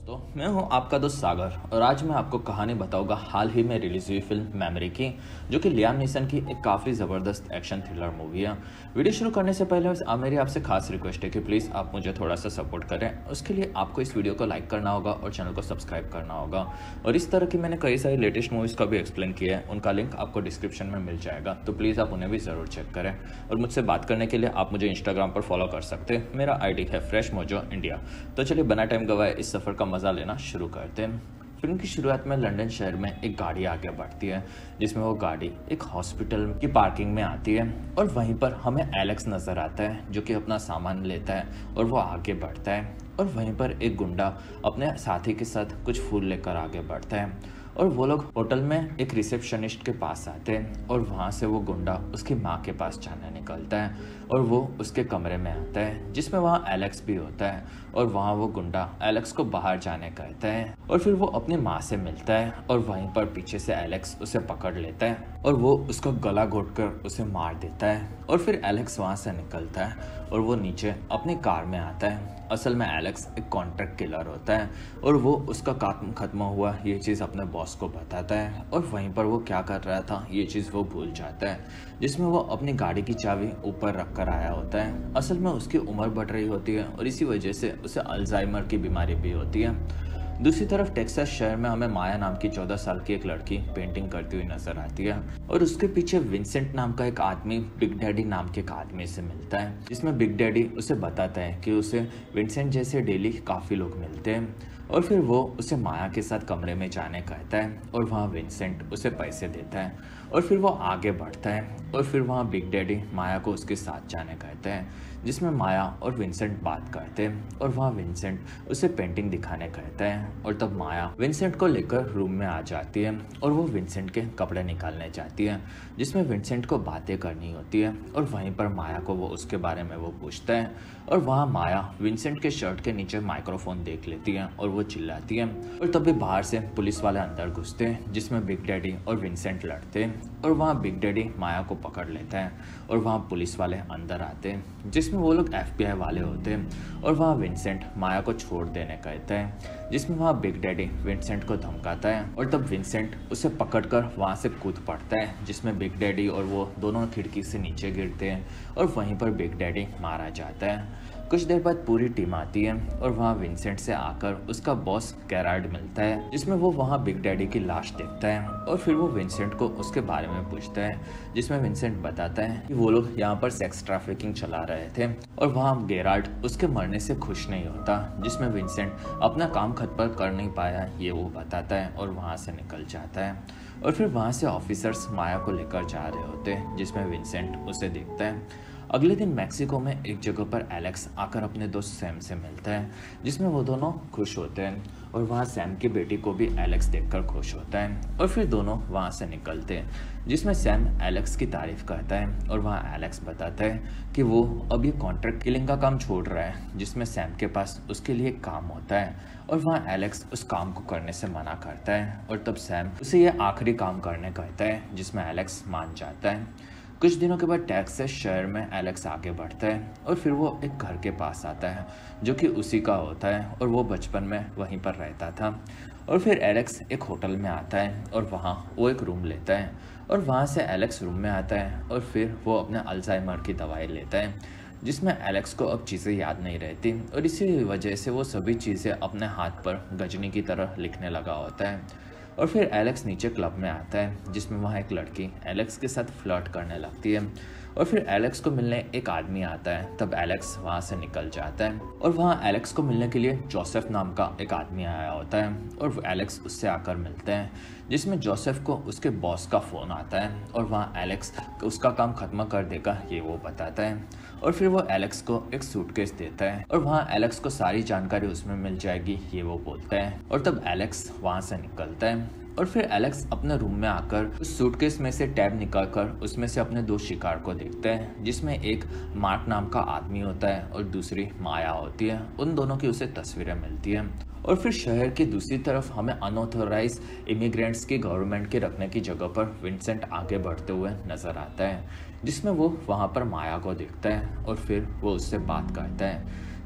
दोस्तों, मैं हूं आपका दोस्त सागर और आज मैं आपको कहानी बताऊंगा हाल ही में रिलीज हुई फिल्म मेमोरी की, जो कि लियाम नीसन की एक काफ़ी ज़बरदस्त एक्शन थ्रिलर मूवी है। वीडियो शुरू करने से पहले मेरी आपसे खास रिक्वेस्ट है कि प्लीज़ आप मुझे थोड़ा सा सपोर्ट करें। उसके लिए आपको इस वीडियो को लाइक करना होगा और चैनल को सब्सक्राइब करना होगा। और इस तरह की मैंने कई सारी लेटेस्ट मूवीज़ का भी एक्सप्लेन किया है, उनका लिंक आपको डिस्क्रिप्शन में मिल जाएगा, तो प्लीज़ आप उन्हें भी ज़रूर चेक करें। और मुझसे बात करने के लिए आप मुझे इंस्टाग्राम पर फॉलो कर सकते हैं। मेरा ID है फ्रेश मोजो इंडिया। तो चलिए बिना टाइम गवाए इस सफ़र का मज़ा लेना शुरू करते हैं। फिल्म की शुरुआत में लंदन शहर में एक गाड़ी आगे बढ़ती है, जिसमें वो गाड़ी एक हॉस्पिटल की पार्किंग में आती है और वहीं पर हमें एलेक्स नज़र आता है, जो कि अपना सामान लेता है और वो आगे बढ़ता है। और वहीं पर एक गुंडा अपने साथी के साथ कुछ फूल लेकर आगे बढ़ता है और वो लोग होटल में एक रिसेप्शनिस्ट के पास आते हैं और वहाँ से वो गुंडा उसकी माँ के पास जाने निकलता है और वो उसके कमरे में आता है, जिसमें वहाँ एलेक्स भी होता है। और वहाँ वो गुंडा एलेक्स को बाहर जाने कहता है और फिर वो अपनी माँ से मिलता है और वहीं पर पीछे से एलेक्स उसे पकड़ लेता है और वो उसको गला घोंटकर उसे मार देता है। और फिर एलेक्स वहाँ से निकलता है और वो नीचे अपनी कार में आता है। असल में एलेक्स एक कॉन्ट्रैक्ट किलर होता है और वो उसका काम खत्म हुआ ये चीज़ अपने बॉस को बताता है और वहीं पर वो क्या कर रहा था ये चीज़ वो भूल जाता है, जिसमें वो अपनी गाड़ी की चाबी ऊपर रख कर आया होता है। असल में उसकी उम्र बढ़ रही होती है और इसी वजह से उसे अल्जाइमर की बीमारी भी होती है। दूसरी तरफ टेक्सास शहर में हमें माया नाम की 14 साल की एक लड़की पेंटिंग करती हुई नजर आती है और उसके पीछे विंसेंट नाम का एक आदमी बिग डैडी नाम के एक आदमी से मिलता है, जिसमें बिग डैडी उसे बताता है कि उसे विंसेंट जैसे डेली काफ़ी लोग मिलते हैं। और फिर वो उसे माया के साथ कमरे में जाने कहता है और वहाँ विंसेंट उसे पैसे देता है और फिर वो आगे बढ़ता है और फिर वहाँ बिग डैडी माया को उसके साथ जाने कहता है, जिसमें माया और विंसेंट बात करते हैं और वहाँ विंसेंट उसे पेंटिंग दिखाने कहता है। और तब माया विंसेंट को लेकर रूम में आ जाती है और वो विंसेंट के कपड़े निकालने जाती है, जिसमें विंसेंट को बातें करनी होती है और वहीं पर माया को वो उसके बारे में वो पूछता है। और वहाँ माया विंसेंट के शर्ट के नीचे माइक्रोफोन देख लेती है और वो चिल्लाती है और तभी बाहर से पुलिस वाले अंदर घुसते हैं, जिसमें बिग डैडी और विंसेंट लड़ते हैं और वहाँ बिग डैडी माया को पकड़ लेता है और वहाँ पुलिस वाले अंदर आते हैं, जिसमें वो लोग FBI वाले होते हैं। और वहाँ विंसेंट माया को छोड़ देने कहता है, जिसमें वहाँ बिग डैडी विंसेंट को धमकाता है और तब विंसेंट उसे पकड़कर वहाँ से कूद पड़ता है, जिसमें बिग डैडी और वो दोनों खिड़की से नीचे गिरते हैं और वहीं पर बिग डैडी मारा जाता है। कुछ देर बाद पूरी टीम आती है और वहाँ विंसेंट से आकर उसका बॉस गैरार्ड मिलता है, जिसमें वो वहाँ बिग डैडी की लाश देखता है और फिर वो विंसेंट को उसके बारे में पूछता है, जिसमें विंसेंट बताता है कि वो लोग यहाँ पर सेक्स ट्रैफिकिंग चला रहे थे और वहाँ गैरार्ड उसके मरने से खुश नहीं होता, जिसमें विंसेंट अपना काम खत्म पर कर नहीं पाया ये वो बताता है और वहाँ से निकल जाता है। और फिर वहाँ से ऑफिसर्स माया को लेकर जा रहे होते हैं, जिसमें विंसेंट उसे देखता है। अगले दिन मैक्सिको में एक जगह पर एलेक्स आकर अपने दोस्त सैम से मिलता है, जिसमें वो दोनों खुश होते हैं और वहाँ सैम की बेटी को भी एलेक्स देखकर खुश होता है और फिर दोनों वहाँ से निकलते हैं, जिसमें सैम एलेक्स की तारीफ करता है और वहाँ एलेक्स बताता है कि वो अब ये कॉन्ट्रैक्ट किलिंग का काम छोड़ रहा है, जिसमें सैम के पास उसके लिए काम होता है और वहाँ एलेक्स उस काम को करने से मना करता है और तब सैम उसे ये आखिरी काम करने कहता है, जिसमें एलेक्स मान जाता है। कुछ दिनों के बाद टेक्सास शहर में एलेक्स आगे बढ़ता है और फिर वो एक घर के पास आता है, जो कि उसी का होता है और वो बचपन में वहीं पर रहता था। और फिर एलेक्स एक होटल में आता है और वहाँ वो एक रूम लेता है और वहाँ से एलेक्स रूम में आता है और फिर वो अपने अल्जाइमर की दवाई लेता है, जिसमें एलेक्स को अब चीज़ें याद नहीं रहती और इसी वजह से वो सभी चीज़ें अपने हाथ पर गजनी की तरह लिखने लगा होता है। और फिर एलेक्स नीचे क्लब में आता है, जिसमें वहाँ एक लड़की एलेक्स के साथ फ्लर्ट करने लगती है और फिर एलेक्स को मिलने एक आदमी आता है। तब एलेक्स वहाँ से निकल जाता है और वहाँ एलेक्स को मिलने के लिए जोसेफ नाम का एक आदमी आया होता है और एलेक्स उससे आकर मिलते हैं, जिसमें जोसेफ को उसके बॉस का फ़ोन आता है और वहाँ एलेक्स उसका काम खत्म कर देगा ये वो बताता है। और फिर वो एलेक्स को एक सूटकेस देता है और वहाँ एलेक्स को सारी जानकारी उसमें मिल जाएगी ये वो बोलता है और तब एलेक्स वहाँ से निकलता है। और फिर एलेक्स अपने रूम में आकर उस सूटकेस में से टैब निकालकर उसमें से अपने दो शिकार को देखता है, जिसमें एक मार्क नाम का आदमी होता है और दूसरी माया होती है। उन दोनों की उसे तस्वीरें मिलती है। और फिर शहर की दूसरी तरफ हमें अनऑथोराइज इमिग्रेंट्स की गवर्नमेंट के रखने की जगह पर विंसेंट आगे बढ़ते हुए नजर आता है, जिसमें वो वहाँ पर माया को देखता है और फिर वो उससे बात करता है,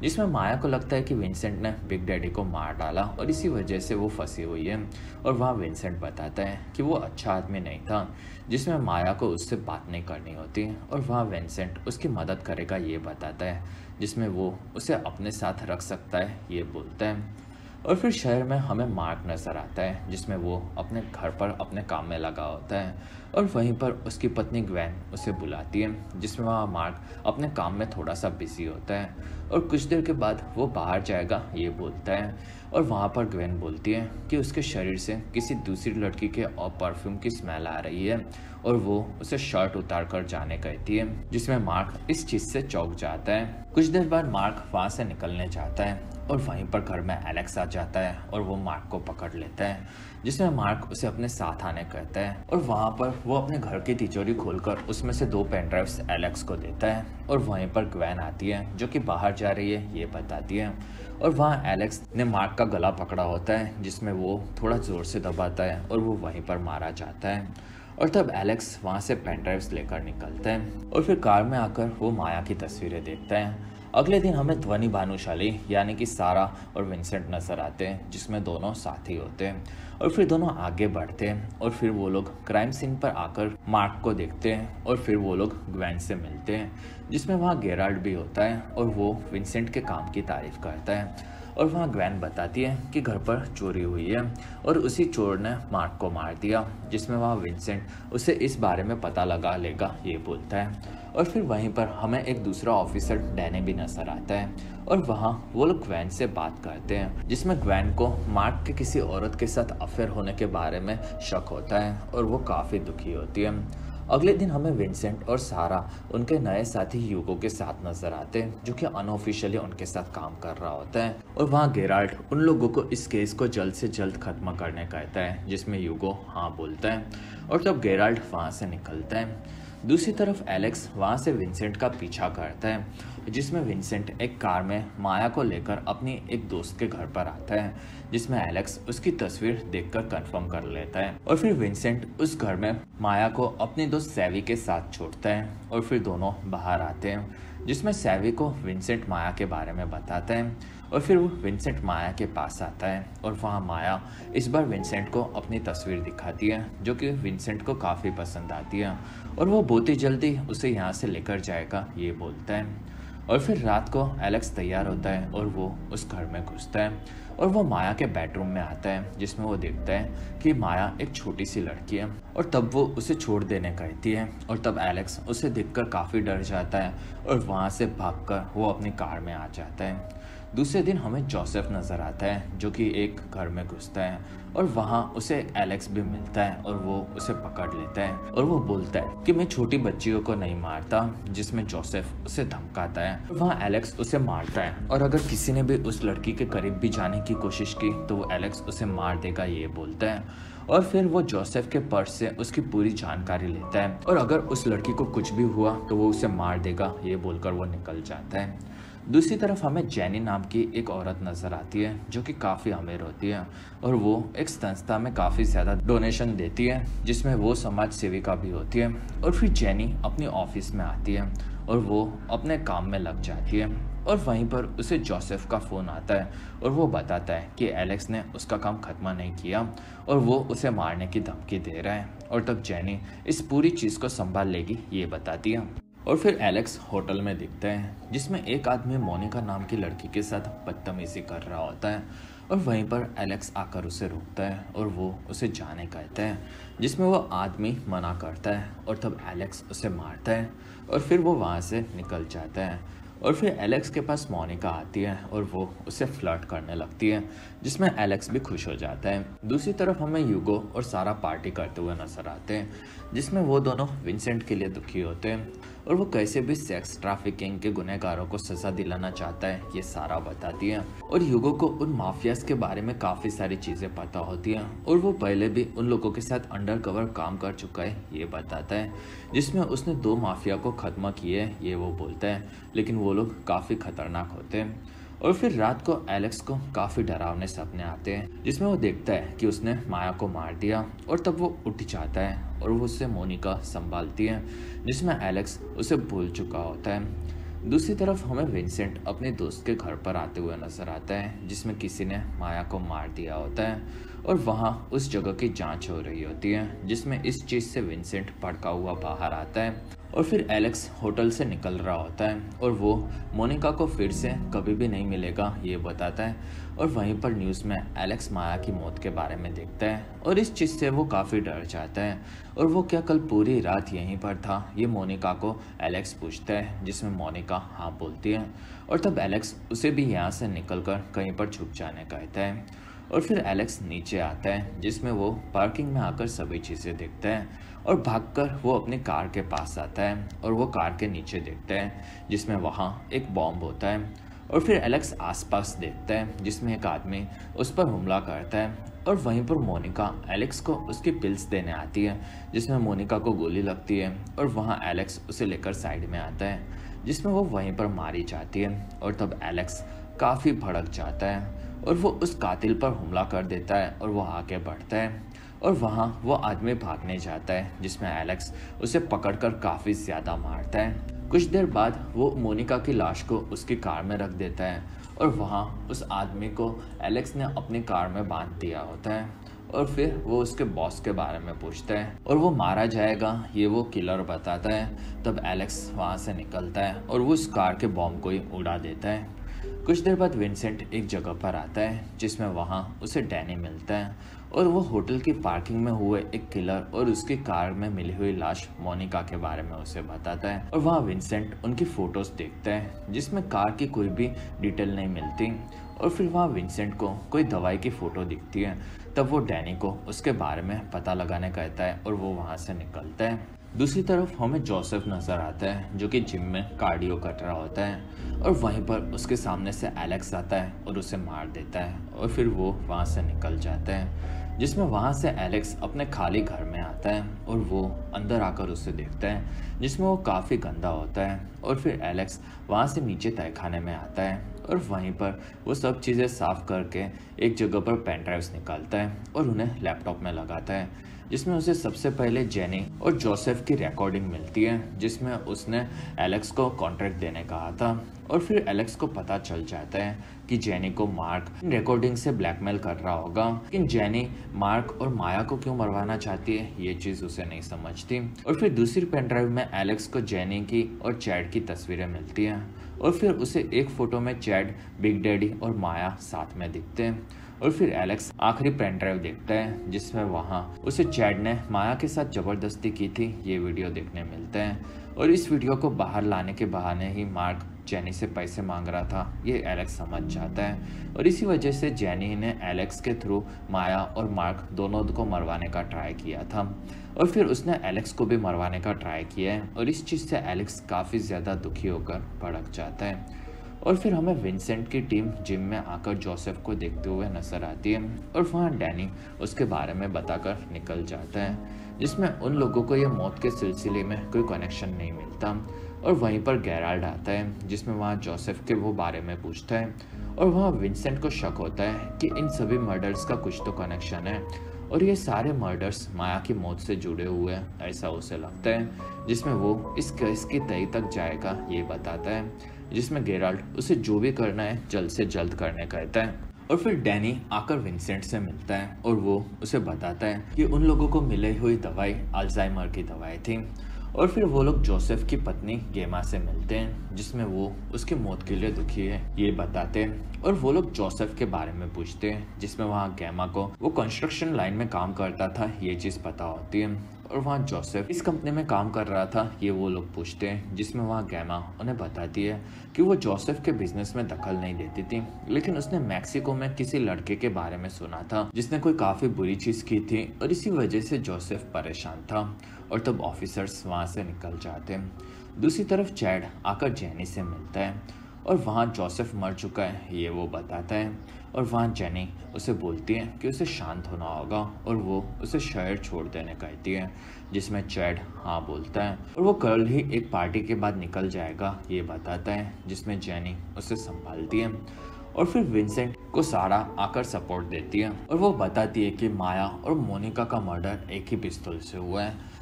जिसमें माया को लगता है कि विंसेंट ने बिग डैडी को मार डाला और इसी वजह से वो फंसी हुई है। और वहाँ विंसेंट बताता है कि वो अच्छा आदमी नहीं था, जिसमें माया को उससे बात नहीं करनी होती। और वहाँ विंसेंट उसकी मदद करेगा ये बताता है, जिसमें वो उसे अपने साथ रख सकता है ये बोलता है। और फिर शहर में हमें मार्क नज़र आता है, जिसमें वो अपने घर पर अपने काम में लगा होता है। और वहीं पर उसकी पत्नी ग्वेन उसे बुलाती है, जिसमें वहाँ मार्क अपने काम में थोड़ा सा बिजी होता है। और कुछ देर के बाद वो बाहर जाएगा ये बोलता है। और वहाँ पर ग्वेन बोलती है कि उसके शरीर से किसी दूसरी लड़की के और परफ्यूम की स्मेल आ रही है। और वो उसे शर्ट उतार कर जाने कहती है, जिसमें मार्क इस चीज़ से चौंक जाता है। कुछ देर बाद मार्क वहाँ से निकलने जाता है और वहीं पर घर में एलेक्स आ जाता है और वो मार्क को पकड़ लेता है, जिसमें मार्क उसे अपने साथ आने कहता है। और वहाँ पर वो अपने घर की तिजोरी खोलकर उसमें से 2 पेन ड्राइव्स एलेक्स को देता है। और वहीं पर ग्वेन आती है, जो कि बाहर जा रही है ये बताती है। और वहाँ एलेक्स ने मार्क का गला पकड़ा होता है, जिसमें वो थोड़ा ज़ोर से दबाता है और वो वहीं पर मारा जाता है। और तब एलेक्स वहाँ से पेन ड्राइव्स लेकर निकलता है और फिर कार में आकर वो माया की तस्वीरें देखता है। अगले दिन हमें ध्वनि भानुशाली यानी कि सारा और विंसेंट नजर आते हैं, जिसमें दोनों साथी होते हैं। और फिर दोनों आगे बढ़ते हैं और फिर वो लोग क्राइम सीन पर आकर मार्क को देखते हैं। और फिर वो लोग ग्वेन से मिलते हैं, जिसमें वहाँ गेराल्ड भी होता है और वो विंसेंट के काम की तारीफ करता है। और वहाँ ग्वेन बताती है कि घर पर चोरी हुई है और उसी चोर ने मार्क को मार दिया, जिसमें वहाँ विंसेंट उसे इस बारे में पता लगा लेगा ये बोलता है। और फिर वहीं पर हमें एक दूसरा ऑफिसर डैनी भी नजर आता है और वहाँ वो लोग ग्वेन से बात करते हैं, जिसमें ग्वेन को मार्क के किसी औरत के साथ अफेयर होने के बारे में शक होता है और वो काफ़ी दुखी होती है। अगले दिन हमें विंसेंट और सारा उनके नए साथी ह्यूगो के साथ नजर आते हैं, जो कि अनऑफिशियली उनके साथ काम कर रहा होता है। और वहाँ गेराल्ड उन लोगों को इस केस को जल्द से जल्द खत्म करने कहता है, जिसमें ह्यूगो हाँ बोलता है। और तब गेराल्ड वहाँ से निकलता है। दूसरी तरफ एलेक्स वहाँ से विंसेंट का पीछा करता है, जिसमें विंसेंट एक कार में माया को लेकर अपनी एक दोस्त के घर पर आता है, जिसमें एलेक्स उसकी तस्वीर देखकर कंफर्म कर लेता है। और फिर विंसेंट उस घर में माया को अपनी दोस्त सैवी के साथ छोड़ता है और फिर दोनों बाहर आते हैं, जिसमें सैवी को विंसेंट माया के बारे में बताता है। और फिर वो विंसेंट माया के पास आता है और वहाँ माया इस बार विंसेंट को अपनी तस्वीर दिखाती है, जो कि विंसेंट को काफ़ी पसंद आती है और वो बहुत ही जल्दी उसे यहाँ से लेकर जाएगा ये बोलता है। और फिर रात को एलेक्स तैयार होता है और वो उस घर में घुसता है और वो माया के बेडरूम में आता है, जिसमें वो देखता है कि माया एक छोटी सी लड़की है। और तब वो उसे छोड़ देने कहती है और तब एलेक्स उसे देखकर काफ़ी डर जाता है और वहाँ से भागकर वो अपनी कार में आ जाता है। दूसरे दिन हमें जोसेफ नज़र आता है, जो कि एक घर में घुसता है और वहाँ उसे एलेक्स भी मिलता है और वो उसे पकड़ लेता है और वो बोलता है कि मैं छोटी बच्चियों को नहीं मारता, जिसमें जोसेफ उसे धमकाता है। वहाँ एलेक्स उसे मारता है और अगर किसी ने भी उस लड़की के करीब भी जाने की कोशिश की तो वो एलेक्स उसे मार देगा ये बोलता है। और फिर वो जोसेफ के पर्स से उसकी पूरी जानकारी लेता है और अगर उस लड़की को कुछ भी हुआ तो वो उसे मार देगा ये बोलकर वो निकल जाता है। दूसरी तरफ हमें जेनी नाम की एक औरत नज़र आती है, जो कि काफ़ी अमीर होती है और वो एक संस्था में काफ़ी ज़्यादा डोनेशन देती है, जिसमें वो समाज सेविका भी होती है। और फिर जेनी अपनी ऑफिस में आती है और वो अपने काम में लग जाती है और वहीं पर उसे जोसेफ का फ़ोन आता है और वो बताता है कि एलेक्स ने उसका काम खत्म नहीं किया और वो उसे मारने की धमकी दे रहा है। और तब जेनी इस पूरी चीज़ को संभाल लेगी ये बताती है। और फिर एलेक्स होटल में दिखता है, जिसमें एक आदमी मोनिका नाम की लड़की के साथ बदतमीजी कर रहा होता है और वहीं पर एलेक्स आकर उसे रोकता है और वो उसे जाने कहता है, जिसमें वो आदमी मना करता है और तब एलेक्स उसे मारता है और फिर वो वहाँ से निकल जाता है। और फिर एलेक्स के पास मोनिका आती है और वो उसे फ्लर्ट करने लगती है, जिसमें एलेक्स भी खुश हो जाता है। दूसरी तरफ हमें ह्यूगो और सारा पार्टी करते हुए नजर आते हैं, जिसमें वो दोनों विंसेंट के लिए दुखी होते हैं और वो कैसे भी सेक्स ट्रैफिकिंग के गुनहगारों को सजा दिलाना चाहता है ये सारा बताती है। और ह्यूगो को उन माफियाज के बारे में काफ़ी सारी चीज़ें पता होती हैं और वो पहले भी उन लोगों के साथ अंडरकवर काम कर चुका है ये बताता है, जिसमें उसने 2 माफिया को ख़त्म किए ये वो बोलता है, लेकिन वो लोग काफ़ी खतरनाक होते हैं। और फिर रात को एलेक्स को काफ़ी डरावने सपने आते हैं, जिसमें वो देखता है कि उसने माया को मार दिया और तब वो उठ जाता है और वो उससे मोनिका संभालती है, जिसमें एलेक्स उसे भूल चुका होता है। दूसरी तरफ हमें विंसेंट अपने दोस्त के घर पर आते हुए नजर आता है, जिसमें किसी ने माया को मार दिया होता है और वहाँ उस जगह की जांच हो रही होती है, जिसमें इस चीज़ से विंसेंट भड़का हुआ बाहर आता है। और फिर एलेक्स होटल से निकल रहा होता है और वो मोनिका को फिर से कभी भी नहीं मिलेगा ये बताता है। और वहीं पर न्यूज़ में एलेक्स माया की मौत के बारे में देखता है और इस चीज़ से वो काफ़ी डर जाता है। और वो क्या कल पूरी रात यहीं पर था, ये मोनिका को एलेक्स पूछता है, जिसमें मोनिका हाँ बोलती है। और तब एलेक्स उसे भी यहाँ से निकलकर कहीं पर छुप जाने कहता है। और फिर एलेक्स नीचे आता है, जिसमें वो पार्किंग में आकर सभी चीज़ें देखता है और भागकर वो अपनी कार के पास आता है और वो कार के नीचे देखता है, जिसमें वहाँ एक बॉम्ब होता है। और फिर एलेक्स आसपास देखता है, जिसमें एक आदमी उस पर हमला करता है। और वहीं पर मोनिका एलेक्स को उसकी पिल्स देने आती है, जिसमें मोनिका को गोली लगती है और वहाँ एलेक्स उसे लेकर साइड में आता है, जिसमें वो वहीं पर मारी जाती है। और तब एलेक्स काफ़ी भड़क जाता है और वो उस कातिल पर हमला कर देता है और वो आगे बढ़ता है और वहाँ वो आदमी भागने जाता है, जिसमें एलेक्स उसे पकड़कर काफ़ी ज़्यादा मारता है। कुछ देर बाद वो मोनिका की लाश को उसकी कार में रख देता है और वहाँ उस आदमी को एलेक्स ने अपनी कार में बांध दिया होता है। और फिर वो उसके बॉस के बारे में पूछता है और वो मारा जाएगा ये वो किलर बताता है। तब एलेक्स वहाँ से निकलता है और वो उस कार के बॉम्ब को ही उड़ा देता है। कुछ देर बाद विंसेंट एक जगह पर आता है, जिसमें वहाँ उसे डैनी मिलता है और वो होटल की पार्किंग में हुए एक किलर और उसकी कार में मिली हुई लाश मोनिका के बारे में उसे बताता है। और वहाँ विंसेंट उनकी फोटोज देखता है, जिसमें कार की कोई भी डिटेल नहीं मिलती। और फिर वहाँ विंसेंट को कोई दवाई की फ़ोटो दिखती है। तब वो डैनी को उसके बारे में पता लगाने कहता है और वो वहाँ से निकलता है। दूसरी तरफ हमें जोसेफ नज़र आता है, जो कि जिम में कार्डियो कर रहा होता है। और वहीं पर उसके सामने से एलेक्स आता है और उसे मार देता है और फिर वो वहाँ से निकल जाता है, जिसमें वहाँ से एलेक्स अपने खाली घर में आता है और वो अंदर आकर उसे देखता है, जिसमें वो काफ़ी गंदा होता है। और फिर एलेक्स वहाँ से नीचे तहखाने में आता है और वहीं पर वो सब चीज़ें साफ करके एक जगह पर पेन ड्राइव्स निकालता है और उन्हें लैपटॉप में लगाता है, जिसमें उसे सबसे पहले जेनी और जोसेफ की रिकॉर्डिंग मिलती है, जिसमें उसने एलेक्स को कॉन्ट्रैक्ट देने कहा था। और फिर एलेक्स को पता चल जाता है कि जेनी को मार्क रिकॉर्डिंग से ब्लैकमेल कर रहा होगा, लेकिन जेनी मार्क और माया को क्यों मरवाना चाहती है ये चीज़ उसे नहीं समझती। और फिर दूसरी पेन ड्राइव में एलेक्स को जेनी की और चैड की तस्वीरें मिलती हैं और फिर उसे एक फ़ोटो में चैड, बिग डैडी और माया साथ में दिखते हैं। और फिर एलेक्स आखिरी पेन ड्राइव देखता है, जिसमें वहाँ उसे चैड ने माया के साथ ज़बरदस्ती की थी ये वीडियो देखने मिलता है। और इस वीडियो को बाहर लाने के बहाने ही मार्क जेनी से पैसे मांग रहा था ये एलेक्स समझ जाता है। और इसी वजह से जेनी ने एलेक्स के थ्रू माया और मार्क दोनों को मरवाने का ट्राई किया था और फिर उसने एलेक्स को भी मरवाने का ट्राई किया है। और इस चीज़ से एलेक्स काफ़ी ज़्यादा दुखी होकर भड़क जाता है। और फिर हमें विंसेंट की टीम जिम में आकर जोसेफ को देखते हुए नजर आती है और वहाँ डैनी उसके बारे में बताकर निकल जाता है, जिसमें उन लोगों को ये मौत के सिलसिले में कोई कनेक्शन नहीं मिलता। और वहीं पर गैराल्ड आता है, जिसमें वहाँ जोसेफ के वो बारे में पूछता है और वहाँ विंसेंट को शक होता है कि इन सभी मर्डर्स का कुछ तो कनेक्शन है और ये सारे मर्डर्स माया की मौत से जुड़े हुए हैं ऐसा उसे लगता है, जिसमें वो इस केस की तय तक जाएगा ये बताता है, जिसमें गेराल्ड उसे जो भी करना है जल्द से जल्द करने कहता है। और फिर डैनी आकर विंसेंट से मिलता है और वो उसे बताता है कि उन लोगों को मिली हुई दवाई अल्जाइमर की दवाई थी। और फिर वो लोग जोसेफ की पत्नी गेमा से मिलते हैं, जिसमें वो उसकी मौत के लिए दुखी है ये बताते हैं। और वो लोग जोसेफ के बारे में पूछते हैं, जिसमें वहाँ गेमा को वो कंस्ट्रक्शन लाइन में काम करता था ये चीज़ पता होती है। और वहाँ जोसेफ इस कंपनी में काम कर रहा था ये वो लोग पूछते हैं, जिसमें वहाँ गेमा उन्हें बताती है कि वो जोसेफ के बिजनेस में दखल नहीं देती थी, लेकिन उसने मैक्सिको में किसी लड़के के बारे में सुना था जिसने कोई काफ़ी बुरी चीज़ की थी और इसी वजह से जोसेफ परेशान था। और तब ऑफिसर्स वहाँ से निकल जाते हैं। दूसरी तरफ चैड आकर जेनी से मिलता है और वहाँ जोसेफ मर चुका है ये वो बताता है। और वहाँ जेनी उसे बोलती है कि उसे शांत होना होगा और वो उसे शहर छोड़ देने कहती है, जिसमें चैड हाँ बोलता है और वो कल ही एक पार्टी के बाद निकल जाएगा ये बताता है, जिसमें जेनी उसे संभालती है। और फिर विंसेंट को सारा आकर सपोर्ट देती है और वो बताती है कि माया और मोनिका का मर्डर एक ही पिस्तौल से हुआ है,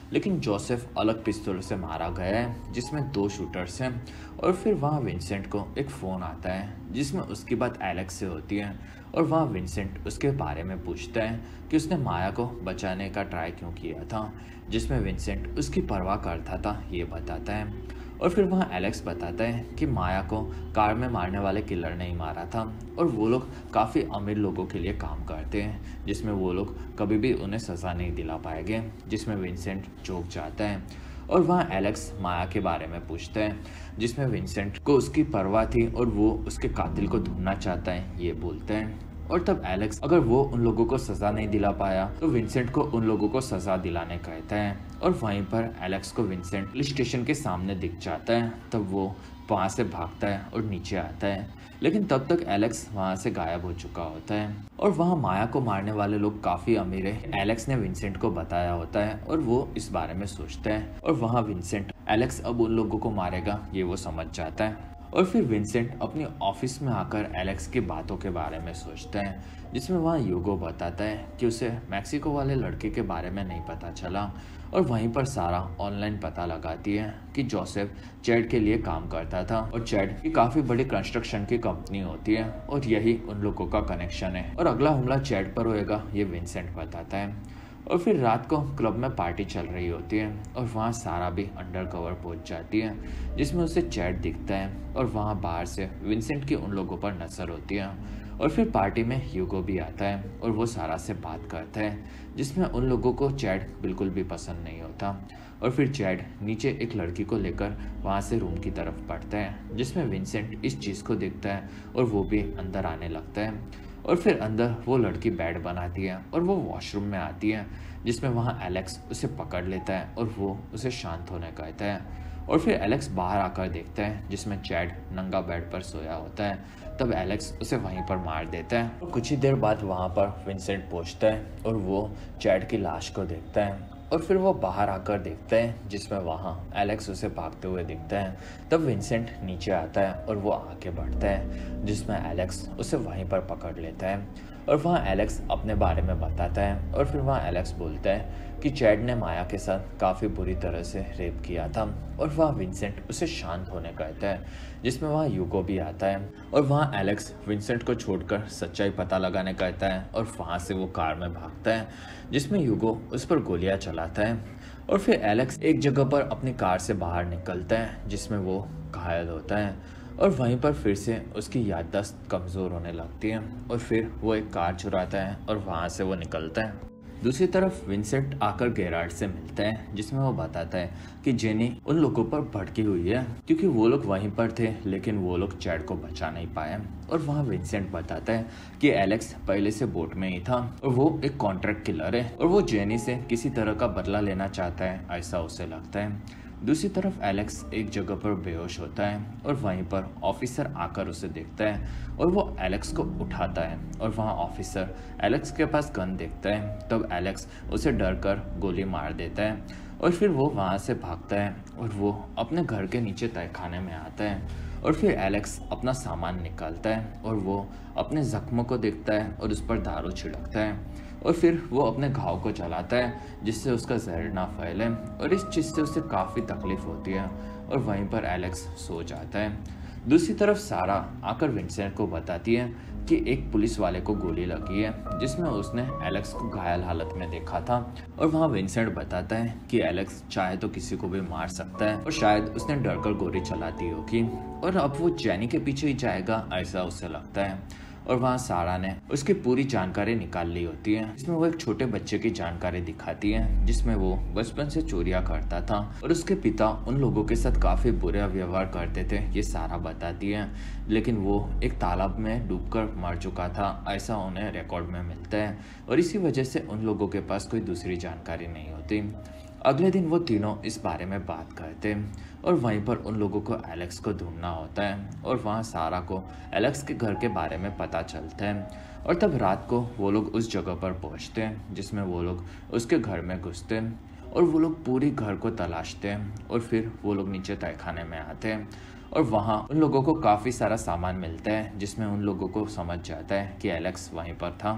लेकिन जोसेफ अलग पिस्तौल से मारा गया है जिसमें 2 शूटर्स हैं। और फिर वहाँ विंसेंट को एक फ़ोन आता है जिसमें उसकी बात एलेक्स से होती है और वहाँ विंसेंट उसके बारे में पूछता है कि उसने माया को बचाने का ट्राई क्यों किया था, जिसमें विंसेंट उसकी परवाह करता था ये बताता है। और फिर वहाँ एलेक्स बताता है कि माया को कार में मारने वाले किलर ने ही मारा था और वो लोग काफ़ी अमीर लोगों के लिए काम करते हैं, जिसमें वो लोग कभी भी उन्हें सज़ा नहीं दिला पाएंगे, जिसमें विंसेंट चौंक जाता है। और वहाँ एलेक्स माया के बारे में पूछता है जिसमें विंसेंट को उसकी परवाह थी और वो उसके कातिल को ढूंढना चाहता है ये बोलते हैं। और तब एलेक्स अगर वो उन लोगों को सज़ा नहीं दिला पाया तो विंसेंट को उन लोगों को सज़ा दिलाने कहता है। और वहीं पर एलेक्स को विंसेंट पुलिस स्टेशन के सामने दिख जाता है। तब वो वहाँ से भागता है और नीचे आता है, लेकिन तब तक एलेक्स वहाँ से गायब हो चुका होता है। और वहाँ माया को मारने वाले लोग काफ़ी अमीर है, एलेक्स ने विंसेंट को बताया होता है और वो इस बारे में सोचता है। और वहाँ विंसेंट एलेक्स अब उन लोगों को मारेगा ये वो समझ जाता है। और फिर विंसेंट अपनी ऑफिस में आकर एलेक्स की बातों के बारे में सोचता है, जिसमें वहाँ यूगो बताता है कि उसे मैक्सिको वाले लड़के के बारे में नहीं पता चला। और वहीं पर सारा ऑनलाइन पता लगाती है कि जोसेफ चैड के लिए काम करता था और चैड की काफ़ी बड़ी कंस्ट्रक्शन की कंपनी होती है और यही उन लोगों का कनेक्शन है और अगला हमला चैड पर होएगा ये विंसेंट बताता है। और फिर रात को क्लब में पार्टी चल रही होती है और वहाँ सारा भी अंडर कवर पहुँच जाती है, जिसमें उसे चैड दिखता है और वहाँ बाहर से विंसेंट की उन लोगों पर नजर होती है। और फिर पार्टी में ह्यूगो भी आता है और वो सारा से बात करता है, जिसमें उन लोगों को चैड बिल्कुल भी पसंद नहीं होता। और फिर चैड नीचे एक लड़की को लेकर वहाँ से रूम की तरफ बढ़ता है, जिसमें विंसेंट इस चीज़ को देखता है और वो भी अंदर आने लगता है। और फिर अंदर वो लड़की बेड बनाती है और वो वॉशरूम में आती है, जिसमें वहाँ एलेक्स उसे पकड़ लेता है और वो उसे शांत होने कहता है। और फिर एलेक्स बाहर आकर देखता है जिसमें चैड नंगा बेड पर सोया होता है। तब एलेक्स उसे वहीं पर मार देता है। और कुछ ही देर बाद वहाँ पर विंसेंट पहुँचता है और वो चैड की लाश को देखता है। और फिर वो बाहर आकर देखता है जिसमें वहाँ एलेक्स उसे भागते हुए दिखता है। तब विंसेंट नीचे आता है और वो आगे बढ़ता है, जिसमें एलेक्स उसे वहीं पर पकड़ लेता है। और वहाँ एलेक्स अपने बारे में बताता है और फिर वहाँ एलेक्स बोलता है कि चैड ने माया के साथ काफ़ी बुरी तरह से रेप किया था। और वहाँ विंसेंट उसे शांत होने कहता है, जिसमें वहाँ यूगो भी आता है। और वहाँ एलेक्स विंसेंट को छोड़कर सच्चाई पता लगाने कहता है और वहाँ से वो कार में भागता है, जिसमें यूगो उस पर गोलियां चलाता है। और फिर एलेक्स एक जगह पर अपनी कार से बाहर निकलता है, जिसमें वो घायल होता है और वहीं पर फिर से उसकी याददाश्त कमज़ोर होने लगती है। और फिर वो एक कार चुराता है और वहाँ से वो निकलता है। दूसरी तरफ विंसेंट आकर गेरार्ड से मिलता है, जिसमें वो बताता है कि जेनी उन लोगों पर भड़की हुई है क्योंकि वो लोग वहीं पर थे, लेकिन वो लोग चैड को बचा नहीं पाए। और वहाँ विंसेंट बताता है कि एलेक्स पहले से बोट में ही था और वो एक कॉन्ट्रैक्ट किलर है और वो जेनी से किसी तरह का बदला लेना चाहता है, ऐसा उसे लगता है। दूसरी तरफ एलेक्स एक जगह पर बेहोश होता है और वहीं पर ऑफिसर आकर उसे देखता है और वो एलेक्स को उठाता है। और वहाँ ऑफिसर एलेक्स के पास गन देखता है। तब एलेक्स उसे डर कर गोली मार देता है और फिर वो वहाँ से भागता है और वो अपने घर के नीचे तहखाने में आता है। और फिर एलेक्स अपना सामान निकालता है और वो अपने जख्मों को देखता है और उस पर दारू छिड़कता है और फिर वो अपने घाव को जलाता है, जिससे उसका जहर ना फैले। और इस चीज़ से उसे काफ़ी तकलीफ होती है और वहीं पर एलेक्स सो जाता है। दूसरी तरफ सारा आकर विंसेंट को बताती है कि एक पुलिस वाले को गोली लगी है, जिसमें उसने एलेक्स को घायल हालत में देखा था। और वहाँ विंसेंट बताता है कि एलेक्स चाहे तो किसी को भी मार सकता है और शायद उसने डरकर गोली चला दी होगी और अब वो जेनी के पीछे ही जाएगा, ऐसा उसे लगता है। और वहाँ सारा ने उसकी पूरी जानकारी निकाल ली होती है, जिसमें वो एक छोटे बच्चे की जानकारी दिखाती है, जिसमें वो बचपन से चोरियां करता था और उसके पिता उन लोगों के साथ काफी बुरा व्यवहार करते थे, ये सारा बताती है। लेकिन वो एक तालाब में डूबकर मर चुका था, ऐसा उन्हें रिकॉर्ड में मिलता है और इसी वजह से उन लोगों के पास कोई दूसरी जानकारी नहीं होती। अगले दिन वो तीनों इस बारे में बात करते और वहीं पर उन लोगों को एलेक्स को ढूंढना होता है और वहाँ सारा को एलेक्स के घर के बारे में पता चलता है। और तब रात को वो लोग उस जगह पर पहुँचते हैं, जिसमें वो लोग उसके घर में घुसते हैं और वो लोग पूरी घर को तलाशते हैं। और फिर वो लोग नीचे तहखाने में आते हैं और वहाँ उन लोगों को काफ़ी सारा सामान मिलता है, जिसमें उन लोगों को समझ जाता है कि एलेक्स वहीं पर था।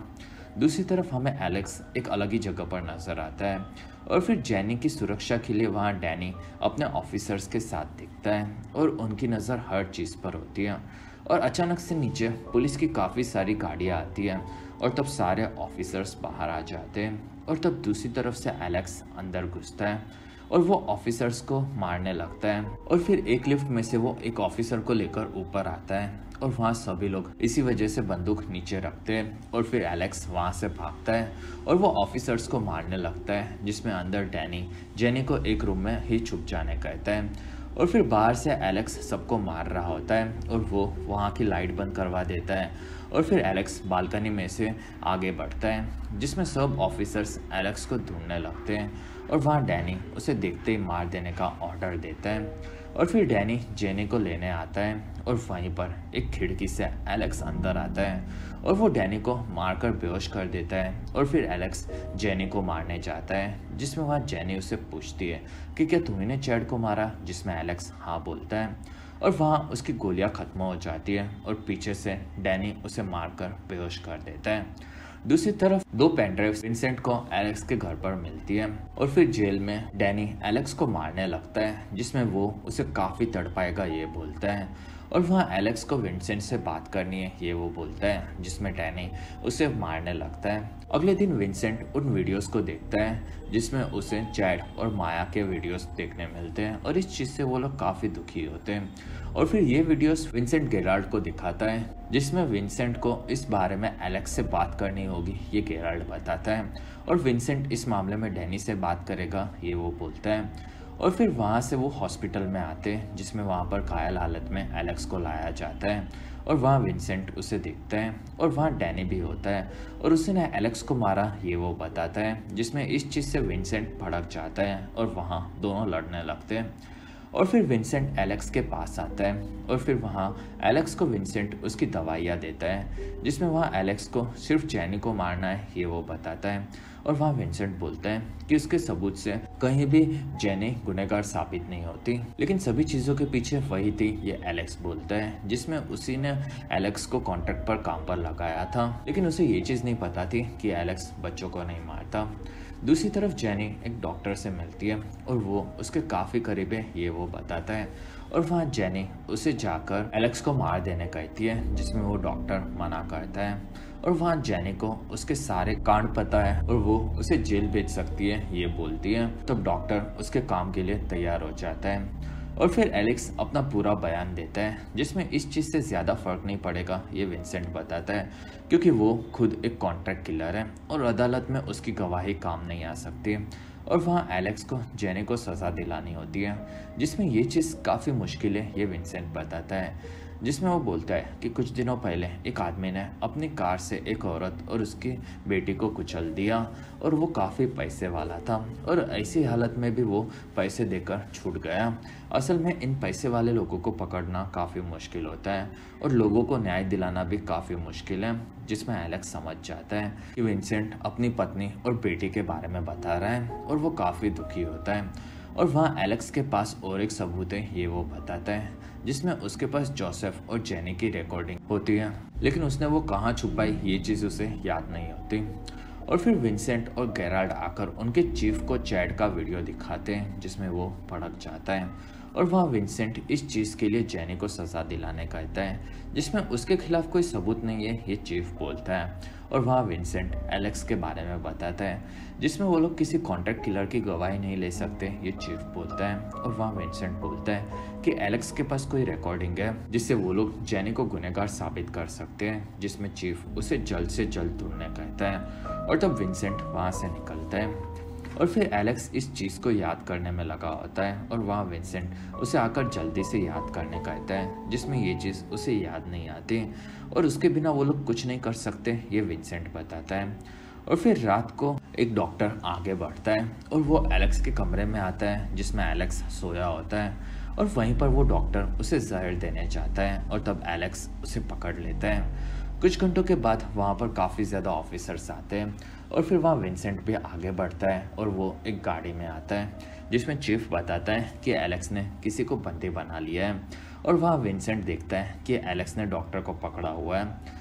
दूसरी तरफ हमें एलेक्स एक अलग ही जगह पर नजर आता है और फिर जेनी की सुरक्षा के लिए वहाँ डैनी अपने ऑफिसर्स के साथ दिखता है और उनकी नज़र हर चीज़ पर होती है। और अचानक से नीचे पुलिस की काफ़ी सारी गाड़ियाँ आती हैं और तब सारे ऑफिसर्स बाहर आ जाते हैं और तब दूसरी तरफ से एलेक्स अंदर घुसता है और वो ऑफिसर्स को मारने लगता है और फिर एक लिफ्ट में से वो एक ऑफिसर को लेकर ऊपर आता है और वहाँ सभी लोग इसी वजह से बंदूक नीचे रखते हैं और फिर एलेक्स वहाँ से भागता है और वो ऑफिसर्स को मारने लगता है, जिसमें अंदर डैनी जेनी को एक रूम में ही छुप जाने कहता है और फिर बाहर से एलेक्स सबको मार रहा होता है और वो वहाँ की लाइट बंद करवा देता है और फिर एलेक्स बालकनी में से आगे बढ़ता है, जिसमें सब ऑफिसर्स एलेक्स को ढूंढने लगते हैं और वहाँ डैनी उसे देखते ही मार देने का ऑर्डर देता है और फिर डैनी जेनी को लेने आता है और वहीं पर एक खिड़की से एलेक्स अंदर आता है और वो डैनी को मारकर बेहोश कर देता है और फिर एलेक्स जेनी को मारने जाता है, जिसमें वहाँ जेनी उसे पूछती है कि क्या तुमने चैड को मारा, जिसमें एलेक्स हाँ बोलता है और वहाँ उसकी गोलियां खत्म हो जाती है और पीछे से डैनी उसे मारकर बेहोश कर देता है। दूसरी तरफ दो पेनड्राइव विंसेंट को एलेक्स के घर पर मिलती है और फिर जेल में डैनी एलेक्स को मारने लगता है, जिसमें वो उसे काफ़ी तड़पाएगा ये बोलता है और वहाँ एलेक्स को विंसेंट से बात करनी है ये वो बोलता है, जिसमें डैनी उसे मारने लगता है। अगले दिन विंसेंट उन वीडियोस को देखता है जिसमें उसे चैड और माया के वीडियोस देखने मिलते हैं और इस चीज़ से वो लोग काफ़ी दुखी होते हैं और फिर ये वीडियोस विंसेंट गेराल्ड को दिखाता है, जिसमें विंसेंट को इस बारे में एलेक्स से बात करनी होगी ये गेराल्ड बताता है और विंसेंट इस मामले में डैनी से बात करेगा ये वो बोलता है और फिर वहाँ से वो हॉस्पिटल में आते हैं, जिसमें वहाँ पर घायल हालत में एलेक्स को लाया जाता है और वहाँ विंसेंट उसे देखता है और वहाँ डैनी भी होता है और उसने एलेक्स को मारा ये वो बताता है, जिसमें इस चीज़ से विंसेंट भड़क जाता है और वहाँ दोनों लड़ने लगते हैं और फिर विंसेंट एलेक्स के पास आता है और फिर वहाँ एलेक्स को विंसेंट उसकी दवाइयाँ देता है, जिसमें वहाँ एलेक्स को सिर्फ जेनी को मारना है ये वो बताता है और वहाँ विंसेंट बोलता है कि उसके सबूत से कहीं भी जेनी गुनहगार साबित नहीं होती, लेकिन सभी चीज़ों के पीछे वही थी ये एलेक्स बोलता है, जिसमें उसी ने एलेक्स को कॉन्ट्रैक्ट पर काम पर लगाया था, लेकिन उसे ये चीज़ नहीं पता थी कि एलेक्स बच्चों को नहीं मारता। दूसरी तरफ जेनी एक डॉक्टर से मिलती है और वो उसके काफ़ी करीब है ये वो बताता है और वहाँ जेनी उसे जाकर एलेक्स को मार देने कहती है, जिसमें वो डॉक्टर मना करता है और वहाँ जेनी को उसके सारे कांड पता है और वो उसे जेल भेज सकती है ये बोलती है। तब डॉक्टर उसके काम के लिए तैयार हो जाता है और फिर एलेक्स अपना पूरा बयान देता है, जिसमें इस चीज़ से ज़्यादा फर्क नहीं पड़ेगा ये विंसेंट बताता है, क्योंकि वो खुद एक कॉन्ट्रैक्ट किलर है और अदालत में उसकी गवाही काम नहीं आ सकती और वहाँ एलेक्स को जेनी को सज़ा दिलानी होती है, जिसमें ये चीज़ काफ़ी मुश्किल है ये विंसेंट बताता है, जिसमें वो बोलता है कि कुछ दिनों पहले एक आदमी ने अपनी कार से एक औरत और उसकी बेटी को कुचल दिया और वो काफ़ी पैसे वाला था और ऐसी हालत में भी वो पैसे देकर छूट गया। असल में इन पैसे वाले लोगों को पकड़ना काफ़ी मुश्किल होता है और लोगों को न्याय दिलाना भी काफ़ी मुश्किल है, जिसमें एलेक्स समझ जाता है कि विंसेंट अपनी पत्नी और बेटी के बारे में बता रहा है और वो काफ़ी दुखी होता है और वहाँ एलेक्स के पास और एक सबूत है ये वो बताता है, जिसमें उसके पास जोसेफ और जेनी की रिकॉर्डिंग होती है, लेकिन उसने वो कहाँ छुपाई ये चीज़ उसे याद नहीं होती। और फिर विंसेंट और गेराल्ड आकर उनके चीफ को चैट का वीडियो दिखाते हैं, जिसमें वो भड़क जाता है और वहाँ विंसेंट इस चीज़ के लिए जेनी को सज़ा दिलाने कहता है, जिसमें उसके खिलाफ कोई सबूत नहीं है ये चीफ बोलता है और वहाँ विंसेंट एलेक्स के बारे में बताता है, जिसमें वो लोग किसी कॉन्ट्रैक्ट किलर की गवाही नहीं ले सकते ये चीफ बोलता है और वहाँ विंसेंट बोलता है कि एलेक्स के पास कोई रिकॉर्डिंग है जिससे वो लोग जेनी को गुनहगार साबित कर सकते हैं, जिसमें चीफ उसे जल्द से जल्द ढूंढने कहता है और तब विंसेंट वहाँ से निकलता है और फिर एलेक्स इस चीज़ को याद करने में लगा होता है और वहाँ विंसेंट उसे आकर जल्दी से याद करने कहता है, जिसमें ये चीज़ उसे याद नहीं आती और उसके बिना वो लोग कुछ नहीं कर सकते ये विंसेंट बताता है। और फिर रात को एक डॉक्टर आगे बढ़ता है और वो एलेक्स के कमरे में आता है, जिसमें एलेक्स सोया होता है और वहीं पर वो डॉक्टर उसे जहर देने चाहता है और तब एलेक्स उसे पकड़ लेता है। कुछ घंटों के बाद वहाँ पर काफ़ी ज़्यादा ऑफिसर्स आते हैं और फिर वहाँ विंसेंट भी आगे बढ़ता है और वो एक गाड़ी में आता है, जिसमें चीफ बताता है कि एलेक्स ने किसी को बंदी बना लिया है और वहाँ विंसेंट देखता है कि एलेक्स ने डॉक्टर को पकड़ा हुआ है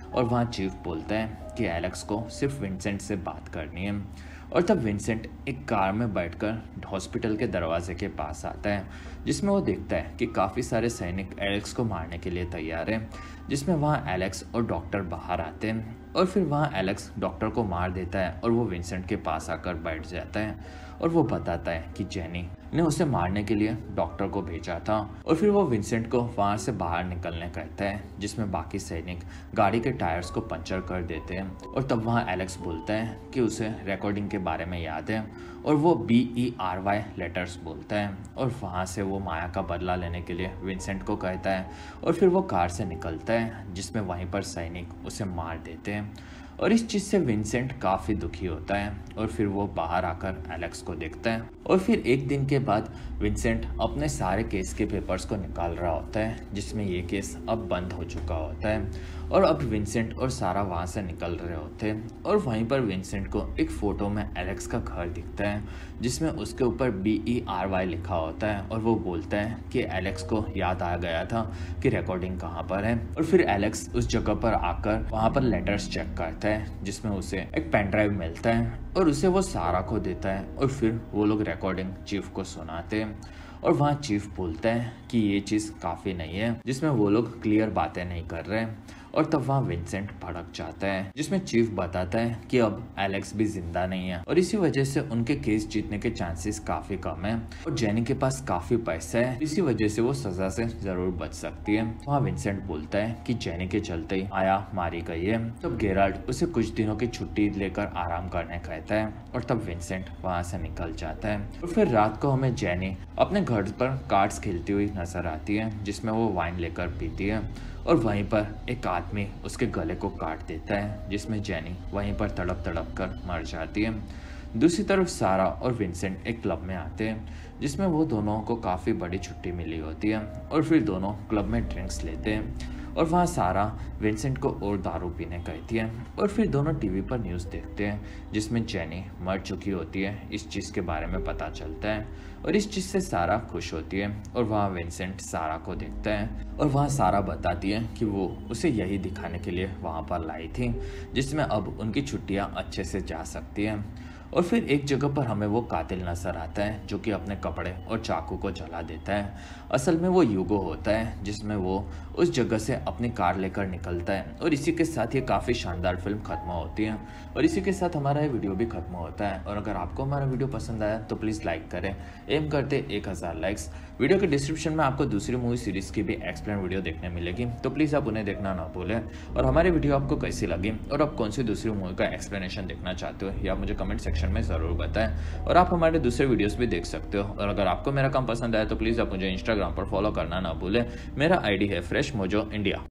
और वहाँ चीफ बोलता है कि एलेक्स को सिर्फ विंसेंट से बात करनी है। और तब विंसेंट एक कार में बैठकर हॉस्पिटल के दरवाजे के पास आता है, जिसमें वो देखता है कि काफ़ी सारे सैनिक एलेक्स को मारने के लिए तैयार हैं। जिसमें वहाँ एलेक्स और डॉक्टर बाहर आते हैं और फिर वहाँ एलेक्स डॉक्टर को मार देता है और वो विंसेंट के पास आकर बैठ जाता है और वो बताता है कि जेनी ने उसे मारने के लिए डॉक्टर को भेजा था। और फिर वो विंसेंट को वहाँ से बाहर निकलने कहता है, जिसमें बाकी सैनिक गाड़ी के टायर्स को पंचर कर देते हैं। और तब वहाँ एलेक्स बोलता है कि उसे रिकॉर्डिंग के बारे में याद है और वो BERY लेटर्स बोलता है। और वहाँ से वो माया का बदला लेने के लिए विंसेंट को कहता है और फिर वो कार से निकलता है, जिसमें वहीं पर सैनिक उसे मार देते हैं। और इस चीज़ से विंसेंट काफ़ी दुखी होता है और फिर वो बाहर आकर एलेक्स को देखता है। और फिर एक दिन के बाद विंसेंट अपने सारे केस के पेपर्स को निकाल रहा होता है, जिसमें ये केस अब बंद हो चुका होता है। और अब विंसेंट और सारा वहाँ से निकल रहे होते हैं और वहीं पर विंसेंट को एक फ़ोटो में एलेक्स का घर दिखता है, जिसमें उसके ऊपर BERY लिखा होता है। और वो बोलता है कि एलेक्स को याद आ गया था कि रिकॉर्डिंग कहाँ पर है। और फिर एलेक्स उस जगह पर आकर वहाँ पर लेटर्स चेक करता है, जिसमें उसे एक पेन ड्राइव मिलता है और उसे वो सारा को देता है। और फिर वो लोग रिकॉर्डिंग चीफ को सुनाते हैं और वहाँ चीफ बोलता है कि ये चीज़ काफ़ी नहीं है, जिसमें वो लोग क्लियर बातें नहीं कर रहे। और तब वहाँ विंसेंट भड़क जाता है, जिसमें चीफ बताता है कि अब एलेक्स भी जिंदा नहीं है और इसी वजह से उनके केस जीतने के चांसेस काफी कम है। और जेनी के पास काफी पैसा है, इसी वजह से वो सजा से जरूर बच सकती है। वहाँ विंसेंट बोलता है कि जेनी के चलते ही आया मारी गई है। तब गेराल्ड उसे कुछ दिनों की छुट्टी लेकर आराम करने कहता है और तब विंसेंट वहाँ से निकल जाता है। और फिर रात को हमें जेनी अपने घर पर कार्ड्स खेलती हुई नजर आती है, जिसमें वो वाइन लेकर पीती है। और वहीं पर एक आदमी उसके गले को काट देता है, जिसमें जेनी वहीं पर तड़प तड़प कर मर जाती है। दूसरी तरफ सारा और विंसेंट एक क्लब में आते हैं, जिसमें वो दोनों को काफ़ी बड़ी छुट्टी मिली होती है। और फिर दोनों क्लब में ड्रिंक्स लेते हैं और वहाँ सारा विंसेंट को और दारू पीने कहती है। और फिर दोनों टीवी पर न्यूज़ देखते हैं, जिसमें जेनी मर चुकी होती है, इस चीज़ के बारे में पता चलता है। और इस चीज़ से सारा खुश होती है और वहाँ विंसेंट सारा को देखता है और वहाँ सारा बताती है कि वो उसे यही दिखाने के लिए वहाँ पर लाई थी, जिसमें अब उनकी छुट्टियाँ अच्छे से जा सकती हैं। और फिर एक जगह पर हमें वो कातिल नजर आता है, जो कि अपने कपड़े और चाकू को जला देता है। असल में वो यूगो होता है, जिसमें वो उस जगह से अपनी कार लेकर निकलता है। और इसी के साथ ये काफ़ी शानदार फिल्म खत्म होती है और इसी के साथ हमारा ये वीडियो भी खत्म होता है। और अगर आपको हमारा वीडियो पसंद आया तो प्लीज़ लाइक करें, एम करते 1000 लाइक्स। वीडियो के डिस्क्रिप्शन में आपको दूसरी मूवी सीरीज़ की भी एक्सप्लेन वीडियो देखने मिलेगी, तो प्लीज़ आप उन्हें देखना ना भूलें। और हमारी वीडियो आपको कैसी लगी और आप कौन सी दूसरी मूवी का एक्सप्लेनेशन देखना चाहते हो, या आप मुझे कमेंट सेक्शन में ज़रूर बताएं। और आप हमारे दूसरे वीडियोस भी देख सकते हो। और अगर आपको मेरा काम पसंद आया तो प्लीज़ आप मुझे इंस्टाग्राम पर फॉलो करना ना भूलें। मेरा ID है फ्रेश मोजो इंडिया।